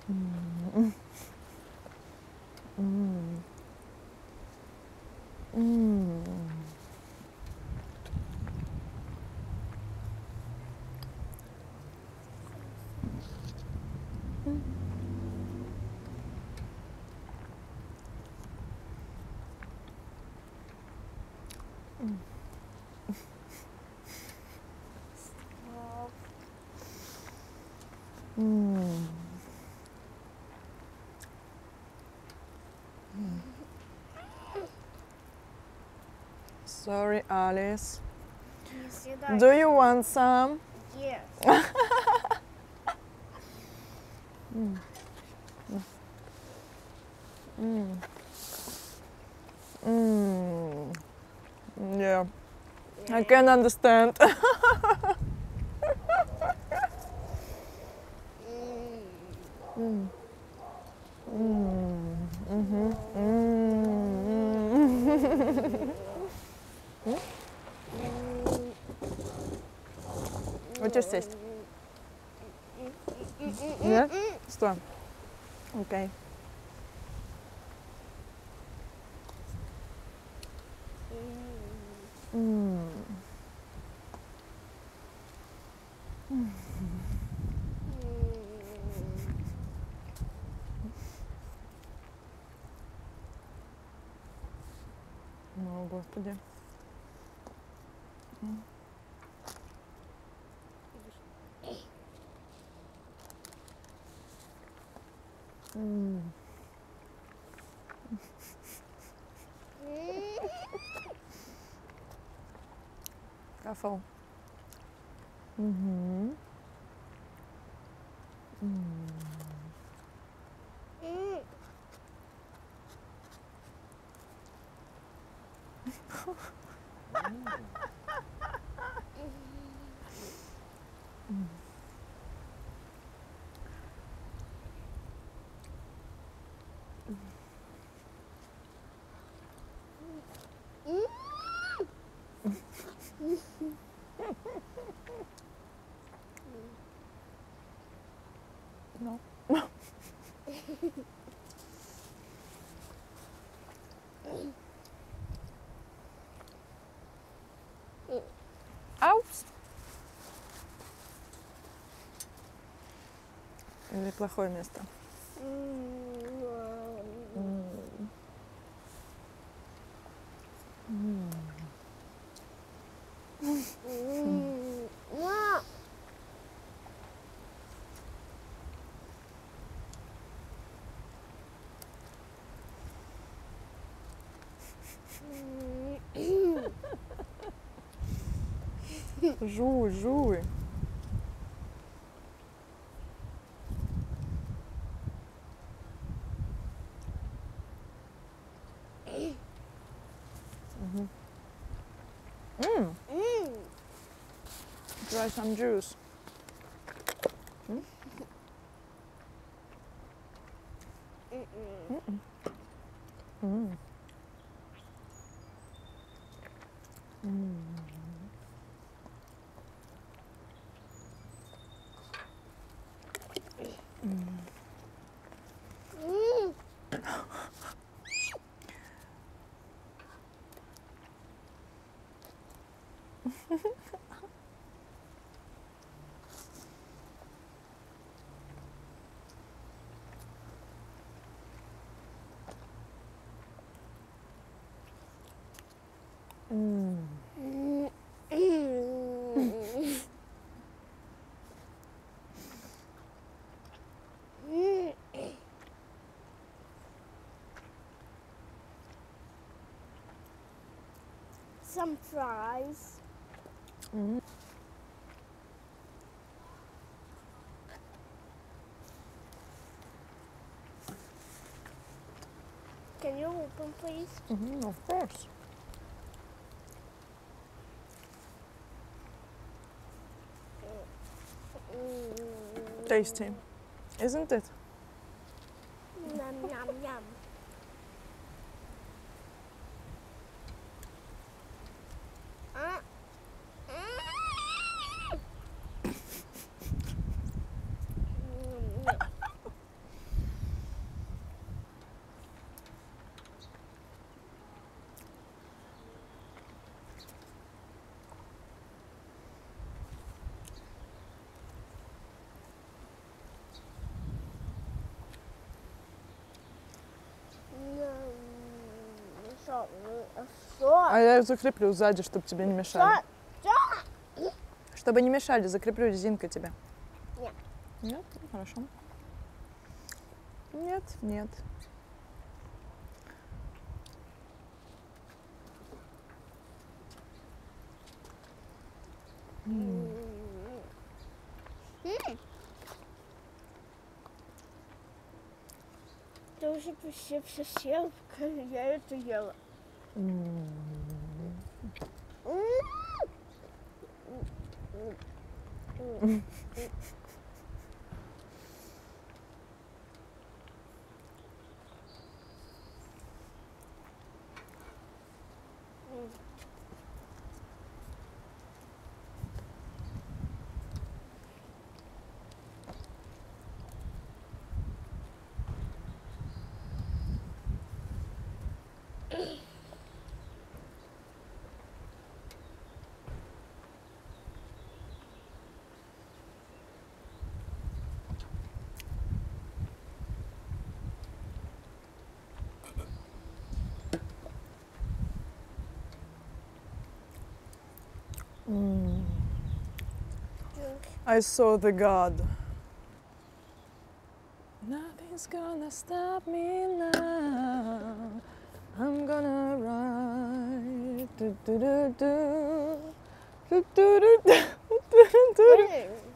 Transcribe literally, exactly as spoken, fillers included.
Mm. Mm. Mm. Stop. Mm. Sorry, Alice. Не съедай. Do you want some? Yes. Mm. Mm. Mm. Yeah, I can understand. Mm. Mm. Mhm. Mm. What your sister? Yeah? Strong. Okay. Mm. О, Господи. Mm. Careful. Mm-hmm. Mm. No. Аупс. Или плохое место? Mm. Mm. Жуй, жуй. Mm-hmm. Mm. Try some juice. Mm? Mm-mm. Mm. Mm. Mm. Some fries. Mm. Can you open, please? Mm-hmm, of course. Tasty, isn't it? Yum, yum, yum. Ah. Что? А я закреплю сзади, чтобы тебе не мешали. Что? Чтобы не мешали, закреплю резинкой тебя. Нет. Нет? Ну, хорошо. Нет, нет. М. М. Ты уже почти все съел, я это ела. М. Mm. I saw the God. Nothing's gonna stop me now. I'm gonna ride. Do, do, do, do. Do, do, do, do, do, do.